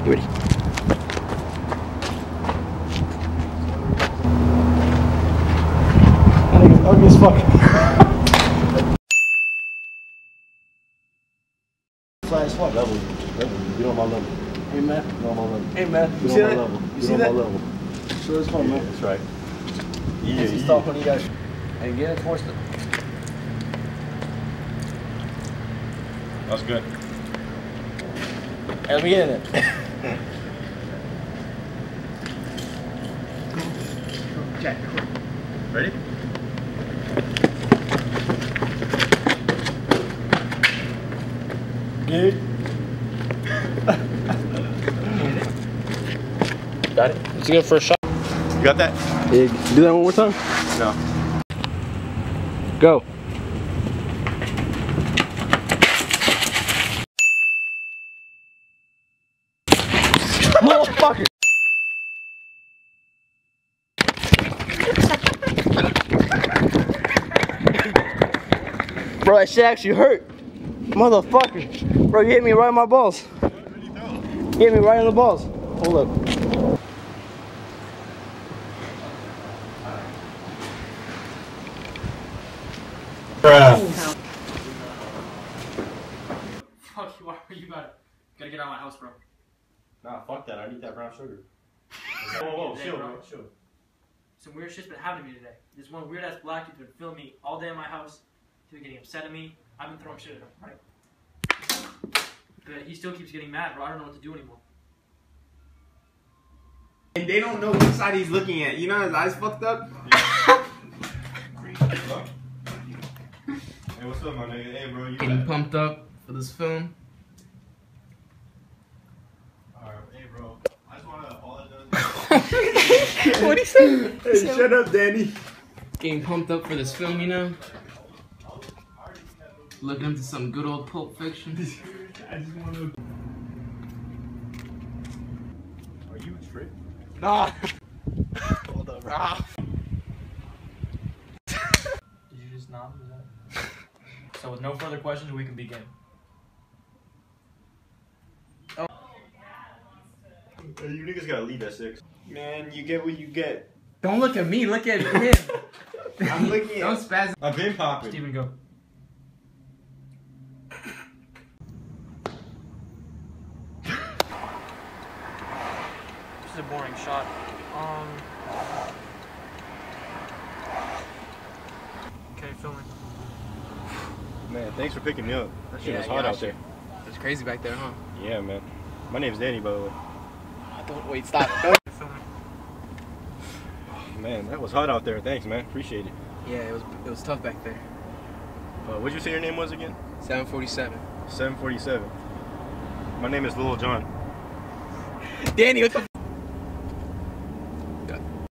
You ready? That nigga's ugly as fuck. Fly as fuck. Level. You know my level. Hey man. You know my level. Hey man. You You see know my that? level. You see know that? my level. Sure as fuck, man. That's right. Yeah, This is tough when you guys. Hey, get it, force it. That's good. Hey, let me get in it. Jack, ready? Dude. Got it? Let's go for a shot. You got that? Big. Do that one more time. No. Go. Motherfucker. Bro, that shit actually hurt. Motherfucker. Bro, you hit me right in my balls. You hit me right in the balls. Hold up. Bruh. Fuck you, why are you about it? Gotta get out of my house, bro. Nah, fuck that. I need that brown sugar. Whoa, chill, bro. Chill. Some weird shit's been happening to me today. This one weird ass black dude's been filming me all day in my house. He's been getting upset at me. I've been throwing shit at him, right? But he still keeps getting mad, bro. I don't know what to do anymore. And they don't know which side he's looking at. You know his eyes fucked up? Hey, what's up, my nigga? Hey, bro, you Getting pumped up for this film. Alright, hey, bro. I just wanna apologize. What'd he say? Hey, shut up, Danny. Getting pumped up for this film, you know? Looking into some good old Pulp Fiction. I just want to. Are you a trick? Nah. Hold up, bro. Did you just nod? So with no further questions, we can begin. Hey, you niggas gotta leave at 6. Man, you get what you get. Don't look at me, look at him. I'm looking Don't at. spaz. I've been popping. Steven, go. This is a boring shot. Okay, filming. Man, thanks for picking me up. That shit Yeah, was I hot got out you. there. It's crazy back there, huh? Yeah, man. My name's Danny, by the way. Don't wait, stop. Filming. Man, that was hot out there. Thanks, man. Appreciate it. Yeah, it was tough back there. What'd you say your name was again? 747. 747. My name is Lil John. Danny, what the